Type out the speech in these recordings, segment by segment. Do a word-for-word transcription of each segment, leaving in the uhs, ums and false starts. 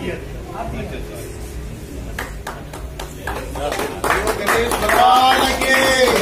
गणेश भगवान की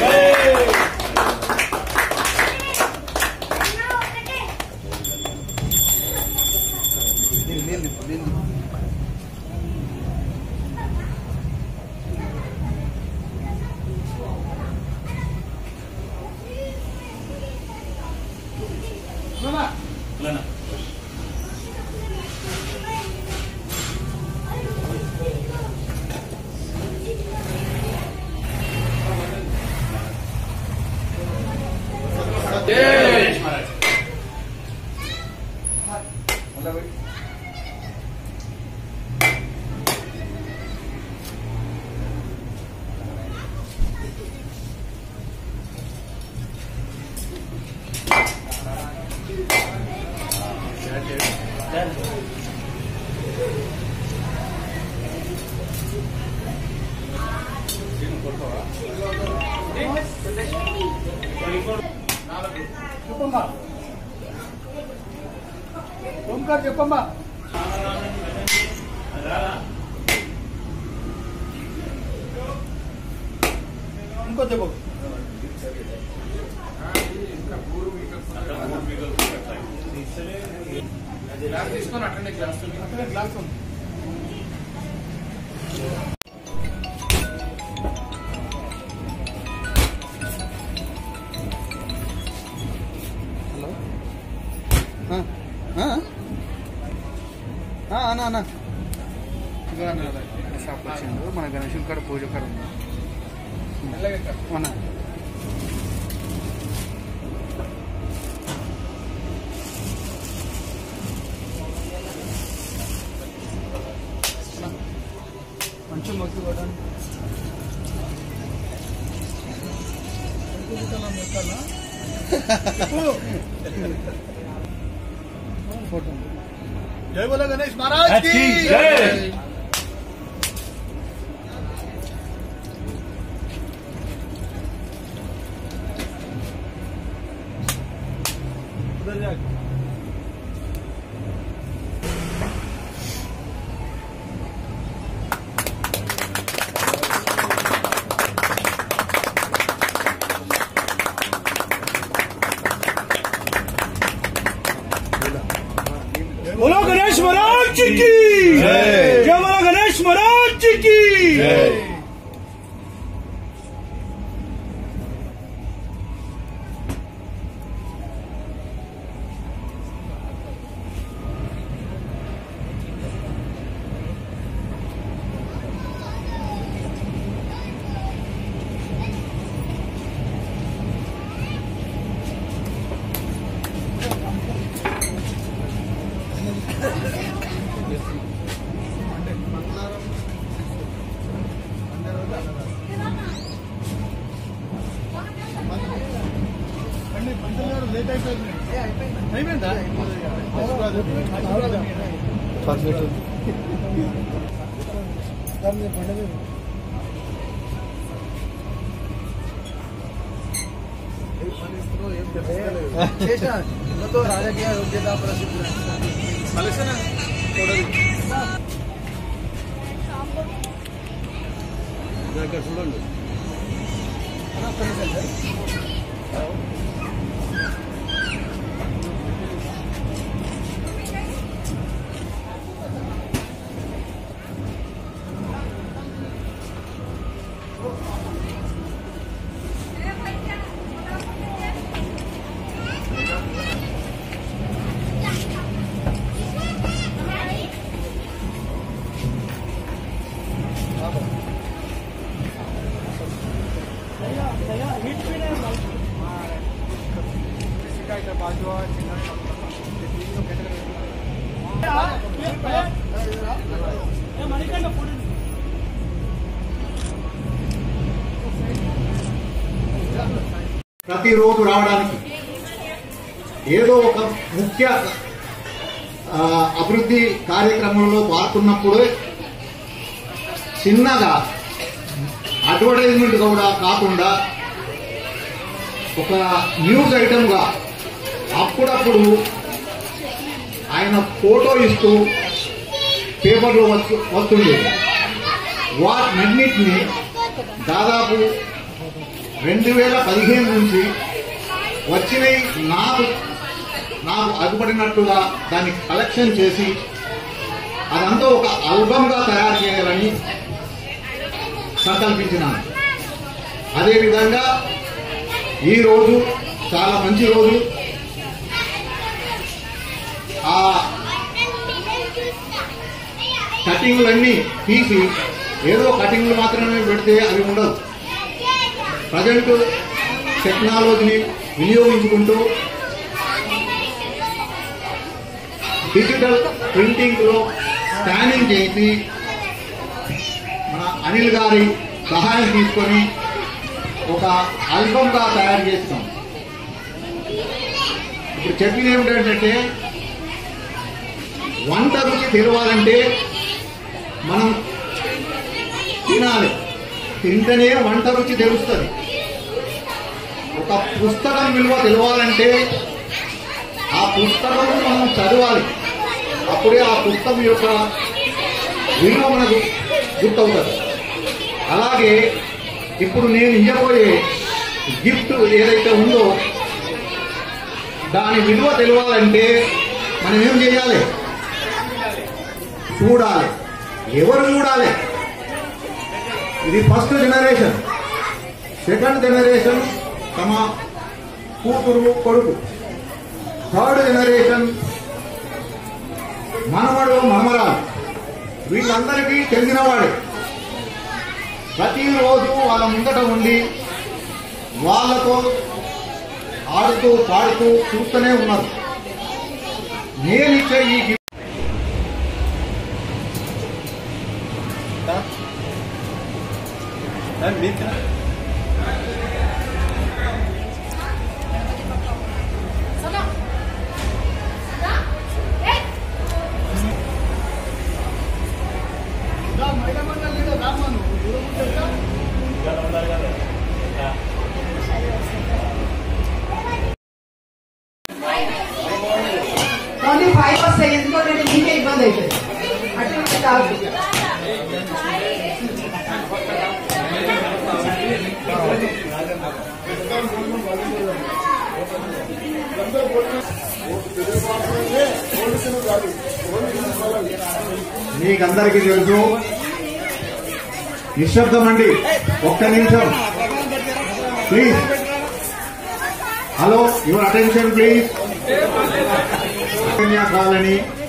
ओमकार చెప్పమ్మా ఇంకో చెప్పు గ్లాస్ తీసుకొని అట్లనే గ్లాస్ అట్లనే గ్లాస్ అన్నా అన్నా షాప్ వచ్చిండు మన గణేశుని కాడ పూజ కాడ ఉంది అన్నా మంచి మొక్కి కొట్టాను फोटो जय बोलो गणेश महाराज की जय। उधर जा बोलो गणेश महाराज की जय। जय बोलो गणेश महाराज की जय। రాజకీయ యోగ్యత ప్రసిద్ధి చూడండి ప్రతిరోజు రావడానికి ఏదో ఒక ముఖ్య అభివృద్ధి కార్యక్రమంలో పాల్గొన్నప్పుడు చిన్నగా అడ్వర్టైజ్మెంట్ కూడా కాకుండా ఒక న్యూస్ ఐటమ్గా అప్పుడప్పుడు ఆయన ఫోటో ఇస్తూ పేపర్లో వస్తు వస్తుండేది. వాటినన్నింటినీ దాదాపు రెండు వేల పదిహేను నుంచి వచ్చినవి నాకు నాకు అగుపడినట్టుగా దాన్ని కలెక్షన్ చేసి అదంతా ఒక ఆల్బమ్గా తయారు చేయాలని సంకల్పించినాను. అదేవిధంగా ఈరోజు చాలా మంచి రోజు. ఆ కటింగ్లన్నీ తీసి ఏదో కటింగ్లు మాత్రమే పెడితే అవి ఉండవు. ప్రజెంట్ టెక్నాలజీని వినియోగించుకుంటూ డిజిటల్ ప్రింటింగ్ లో స్కానింగ్ చేసి మన అనిల్ గారి సహాయం తీసుకొని ఒక ఆల్బమ్ గా తయారు చేస్తాం. ఇప్పుడు చెప్పింది ఏమిటంటే వంట రుచి తెలవాలంటే మనం తినాలి, తింటేనే వంట రుచి తెలుస్తుంది. ఒక పుస్తకం విలువ తెలవాలంటే ఆ పుస్తకం మనం చదవాలి, అప్పుడే ఆ పుస్తకం యొక్క విలువ మనకు గుర్తవుతుంది. అలాగే ఇప్పుడు నేను ఇవ్వబోయే గిఫ్ట్ ఏదైతే ఉందో దాని విలువ తెలవాలంటే మనం ఏం చేయాలి? చూడాలి. ఎవరు చూడాలి? ఇది ఫస్ట్ జనరేషన్. సెకండ్ జనరేషన్ తమ కూతురు కొడుకు. థర్డ్ జనరేషన్ మనవడు మనమరాలు. వీళ్ళందరికీ తెలిసినవాడే. ప్రతిరోజు వాళ్ళ ముందట ఉండి వాళ్ళతో ఆడుతూ పాడుతూ చూస్తూనే ఉన్నారు. నేనిచ్చే ఈ ఓన్లీ ఫైవ్ వస్తాయి. ఎందుకంటే మీకే ఇబ్బంది అవుతుంది. అటువంటి కాదు. మీకందరికీ తెలుసు. నిశ్శబ్దం అండి, ఒక్క నిమిషం please. Hello, your attention please. Colony